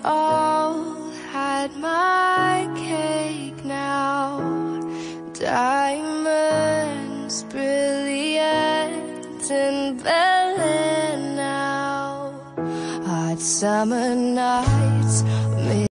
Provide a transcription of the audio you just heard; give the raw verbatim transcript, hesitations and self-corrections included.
all had my cake now. Diamonds brilliant in Berlin now. Hot summer nights